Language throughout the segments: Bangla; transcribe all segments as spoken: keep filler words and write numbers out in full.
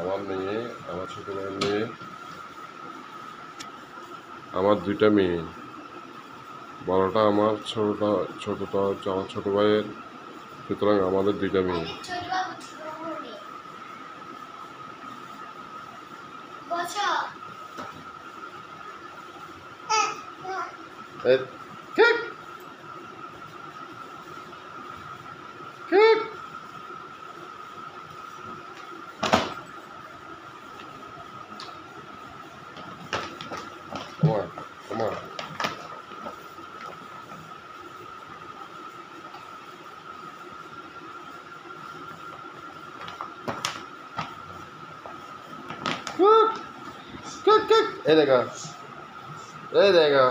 আমার মেয়ে, আমার ছোট ভাইয়ের মেয়ে, আমার দুইটা মেয়ে। বড়টা আমার, ছোটটা ছোটটা হচ্ছে আমার ছোট ভাইয়ের। সুতরাং আমাদের দুইটা মেয়ে। Come on, come on. Cook, cook, cook. Hey, there you go. Hey, there you go.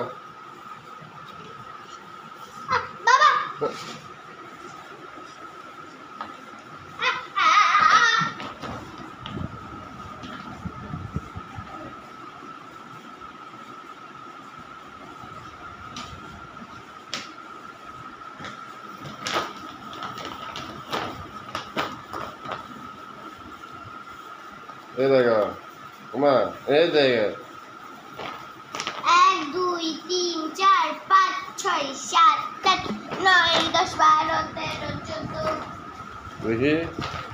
Ah, Baba. Hey, there you go. Come on. Hey, there you go. এক দুই তিন চার পাঁচ ছয় সাত আট নয় দশ বারো তেরো চোদ্দ দেখি